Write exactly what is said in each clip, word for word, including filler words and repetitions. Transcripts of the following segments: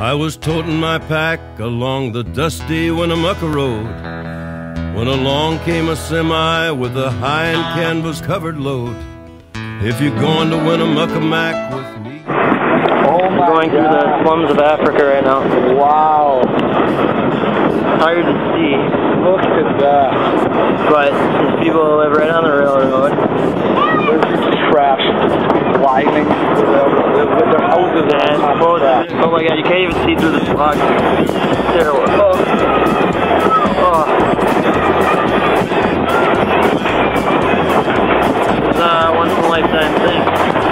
I was toting my pack along the dusty Winnemucca road when along came a semi with a high and canvas covered load. If you're going to Winnemucca Mac with me. Oh my We're going God. through the slums of Africa right now. Wow. Hard to see. Look at that. But there's people that live right on the railroad. There's just trash lining the railroad. Their houses are And on top of both, that. oh my God, you can't even see through the fog. There, oh. Oh. It's a once in a lifetime thing.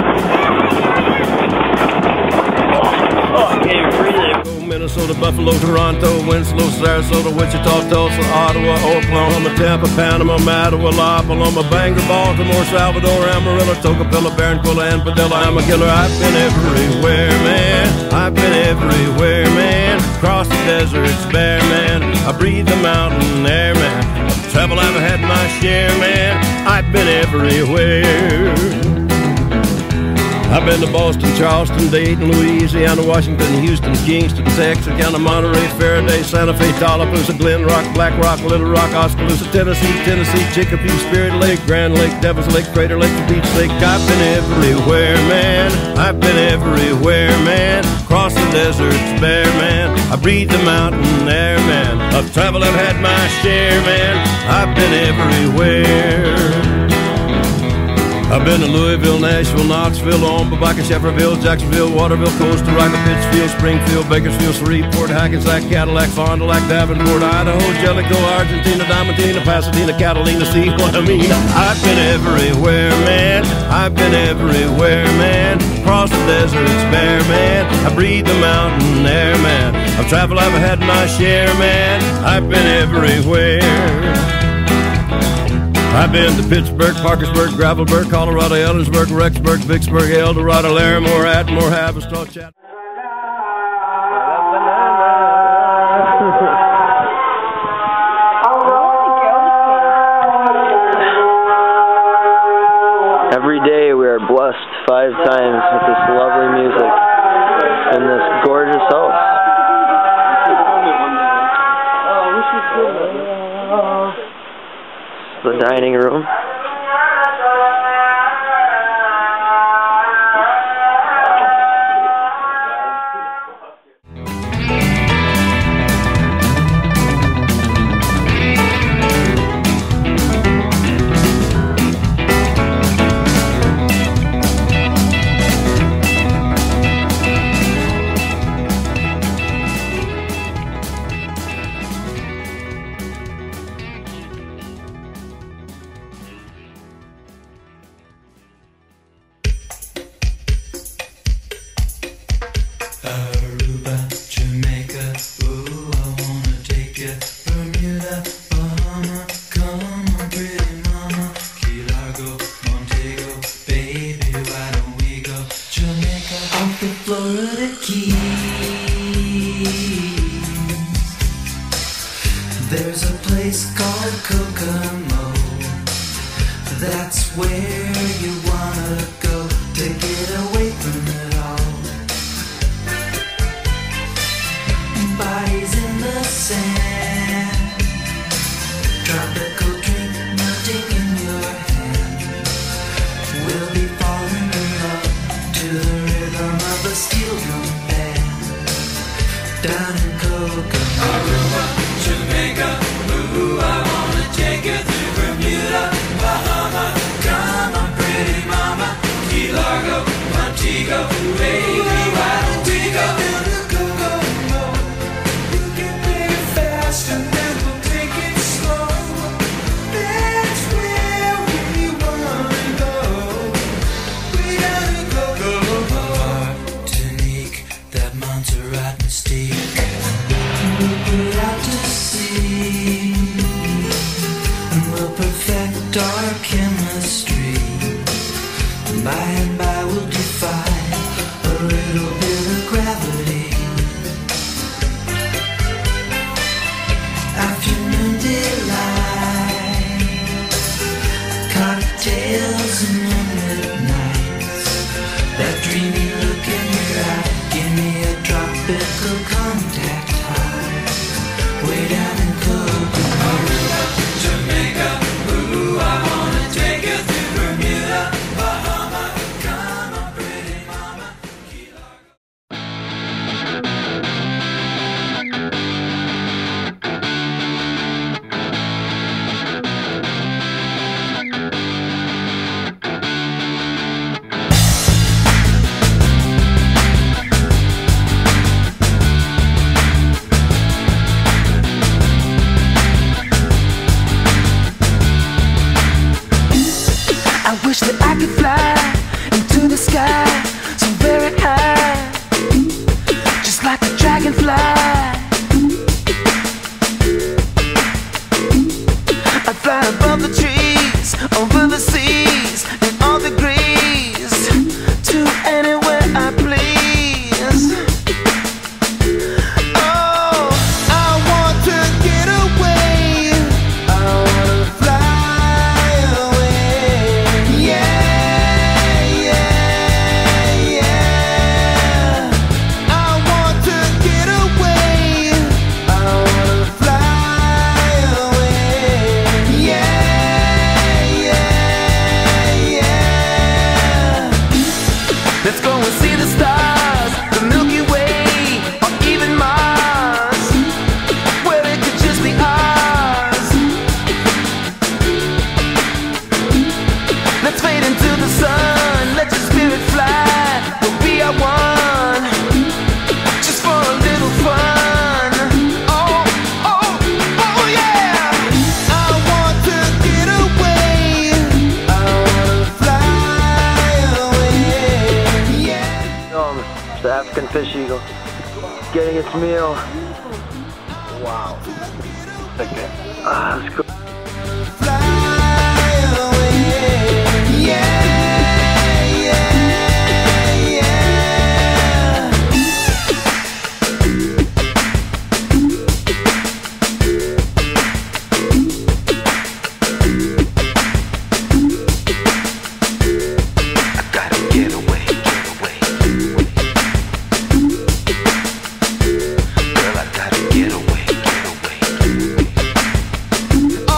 Oh, I can't even breathe it. Minnesota, Buffalo, Toronto, Winslow, Sarasota, Wichita, Tulsa, Ottawa, Oklahoma, Tampa, Panama, Mattawa, La Paloma, Bangor, Baltimore, Salvador, Amarillo, Tocopilla, Barranquilla, and Padilla. I'm a killer. I've been everywhere, man. I've been everywhere, man. Across the deserts, bare, man. I breathe the mountain air, man. Travel, I've had my share, man. I've been everywhere. I've been to Boston, Charleston, Dayton, Louisiana, Washington, Houston, Kingston, Texarkana, Monterey, Faraday, Santa Fe, Tallapoosa, Glen Rock, Black Rock, Little Rock, Oskaloosa, Tennessee, Tennessee, Chicopee, Spirit Lake, Grand Lake, Devil's Lake, Crater Lake, the Beach Lake. I've been everywhere, man. I've been everywhere, man. Across the deserts, bare, man. I breathe the mountain air, man. Of travel, I've had my share, man. I've been everywhere. I've been to Louisville, Nashville, Knoxville, Omaha, Shefferville, Jacksonville, Waterville, Costa Rica, Pittsfield, Springfield, Bakersfield, Shreveport, Hackensack, Cadillac, Fond du Lac, Davenport, Idaho, Jellicoe, Argentina, Diamantina, Pasadena, Catalina, see what I mean? I've been everywhere, man. I've been everywhere, man. Across the deserts, bare, man. I breathe the mountain air, man. I've traveled, I've had my share, man. I've been everywhere. I've been to Pittsburgh, Parkersburg, Gravelburg, Colorado, Ellensburg, Rexburg, Vicksburg, El Dorado, Larimore, Atmore, Haverstraw, Chat. Every day we are blessed five times with this lovely music in this gorgeous house. The dining room. Aruba, Jamaica, ooh, I wanna take you. Bermuda, Bahama, come on, pretty mama. Key Largo, Montego, baby, why don't we go? Jamaica, off the Florida Keys. There's a place called Kokomo. That's where you wanna go to get away from it all. Bodies in the sand, tropical drink melting in your hand. We'll be falling in love to the rhythm of a steel drum band. Down in Kokomo, Jamaica, ooh, I wanna take you through Bermuda, Bahama. Come on, pretty mama, Key Largo, Montego, baby, why don't we go? And then we'll take it slow. That's where we wanna go. We gotta go, go, go. Martinique, that Montserrat mystique. We'll put out to sea, and we'll perfect our chemistry. By and by we'll defy a little bit of gravity. Afternoon delight, cocktails and moonlit nights. That dreamy look in your eye, give me a drop Physical contact high, way down in Copenhagen. Jamaica, ooh, I wanna take you through Bermuda, Bahama. Come on, pretty mama. I wish that I could fly into the sky so very high, just like a dragonfly. I'd fly above the trees, over the seas, in all degrees, to anywhere I please. Oh, I want to get away. I wanna fly away. Yeah, yeah, yeah. I want to get away. I wanna fly away. Yeah, yeah, yeah. Let's go and see the stars, the Milky Way, or even Mars, where it could just be ours. Let's fade into the sun, let your spirit fly, we'll be our one, just for a little fun. Oh, oh, oh yeah. I want to get away. I wanna fly away. Yeah. Um, it's the African fish eagle getting its meal. Wow. Okay. Ah, that's cool. Fly away. Yeah, yeah, yeah. I gotta get away, get away. Girl, I gotta get away, get away.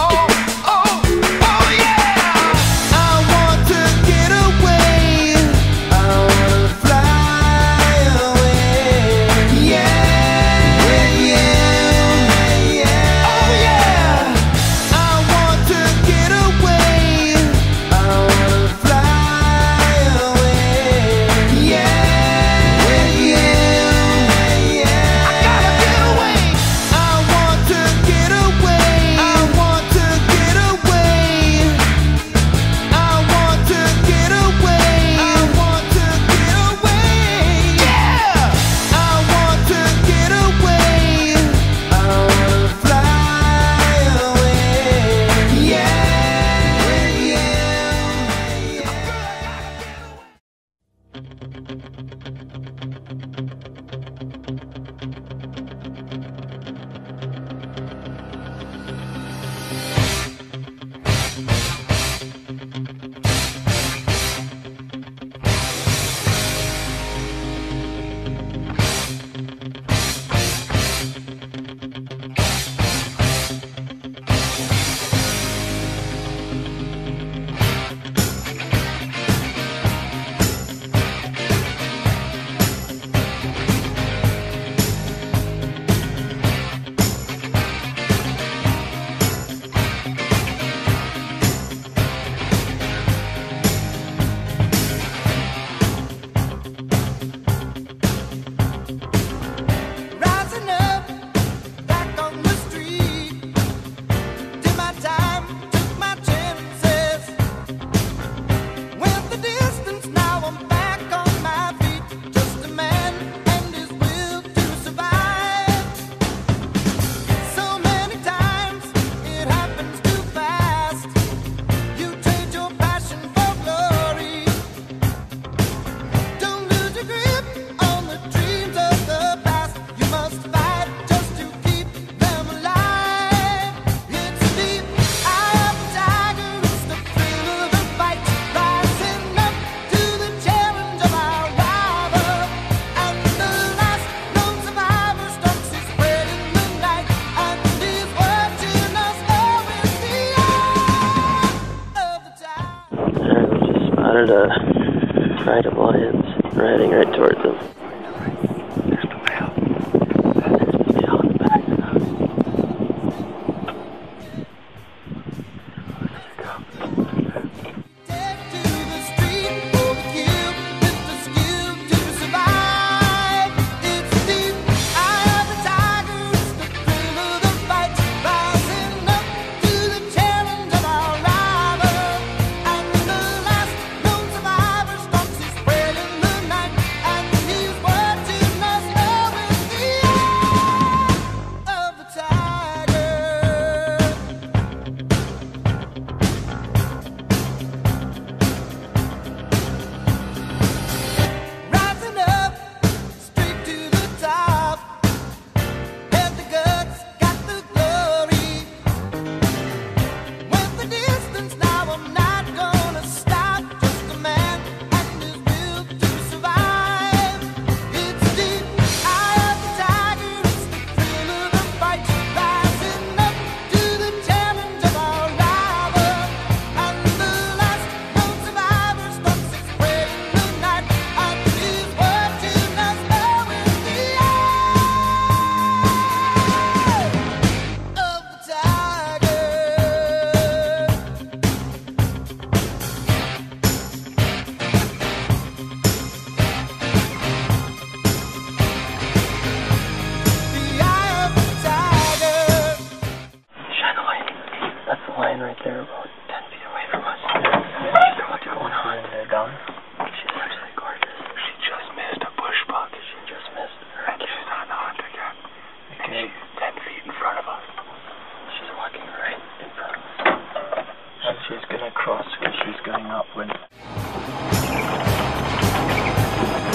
encountered a pride of lions riding right towards them. There's the whale. There's the whale in the back of the house. Right there, about ten feet away from us. Yeah. What's going on? They're done. She's absolutely gorgeous. She just missed a bush buck. She just missed her. And she's on the hunt again. Okay. And she's ten feet in front of us. She's walking right in front of us. And she's gonna cross because she's going upwind.